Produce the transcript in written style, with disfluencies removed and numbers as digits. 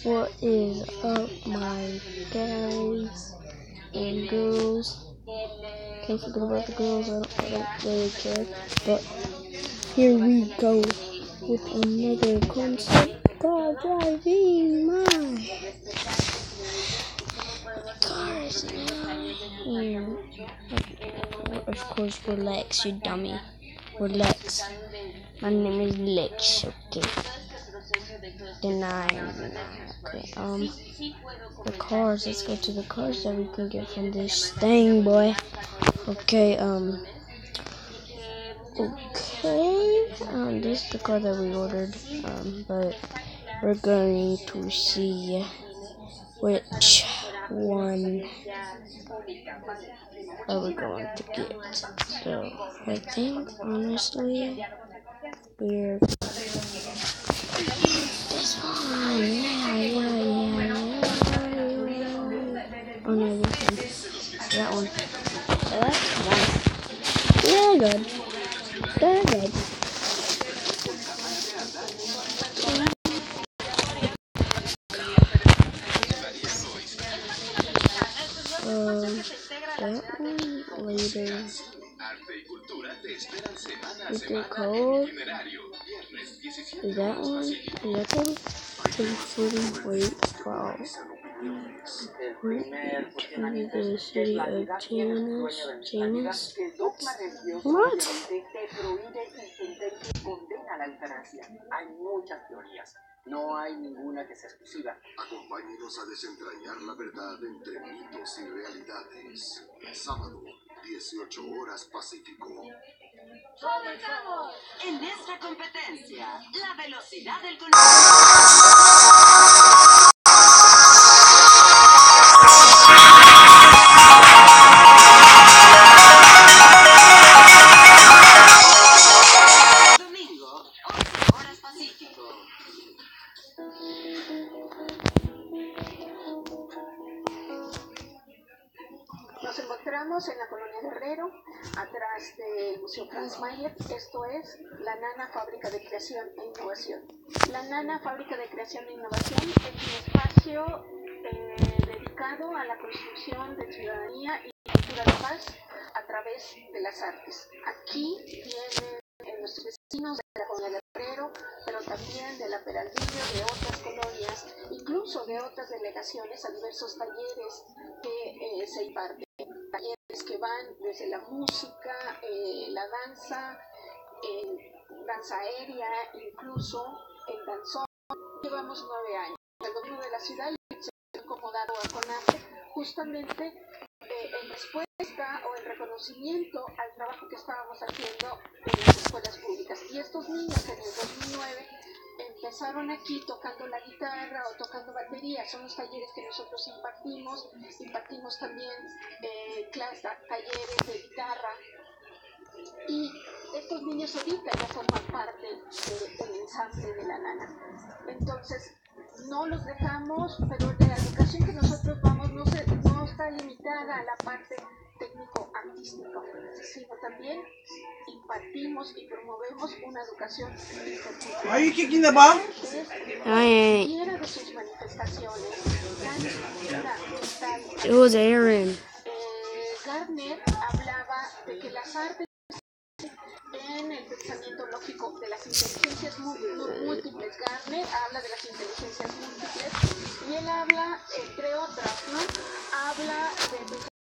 What is up, my guys and girls? Can't forget about the girls, I don't really care. But here we go with another concept car driving. My cars now. Of course, relax, you dummy. Relax. My name is Lex, okay. Okay, the cars, let's go to the cars that we can get from this thing, boy. Okay, this is the car that we ordered, but we're going to see which one are we going to get. So, I think, honestly, we're this one, yeah. Oh no, this one. That one. So that's one. Yeah, good. They're good. That one later. Is it cold? Is that one? Is that cold? Wait, wow. To the city of Tanis. What? No hay ninguna que sea exclusiva. Acompáñenos a desentrañar la verdad entre mitos y realidades. Sábado, 18 horas Pacífico. ¡Comenzamos! En nuestra competencia, la velocidad del domingo, 11 horas Pacífico. Nos encontramos en la colonia Guerrero, atrás del Museo Franz Mayer. Esto es la Nana Fábrica de Creación e Innovación. La Nana Fábrica de Creación e Innovación es un espacio dedicado a la construcción de ciudadanía y cultura de paz a través de las artes. Aquí vienen nuestros vecinos de la colonia Guerrero, pero también de la Peralvillo, de otras colonias, incluso de otras delegaciones, a diversos talleres que se imparten. Talleres que van desde la música, la danza, danza aérea, incluso el danzón. Llevamos 9 años. El gobierno de la ciudad se ha acomodado a CONAFE justamente en respuesta o en reconocimiento al trabajo que estábamos haciendo en las escuelas públicas. Y estos niños en el 2009 empezaron aquí tocando la guitarra o tocando batería. Son los talleres que nosotros impartimos. Impartimos también talleres de guitarra. Y estos niños ahorita ya forman parte del ensamble de la Nana. Entonces, no los dejamos, pero la educación que nosotros damos no está limitada a la parte técnico-artística, sino también impartimos y promovemos una educación intercultural. Cualquiera de sus manifestaciones, It was Aaron. Gardner hablaba de que las artes en el pensamiento lógico de las inteligencias múltiples. Gardner habla de las inteligencias múltiples y él habla, entre otras, ¿no? Habla de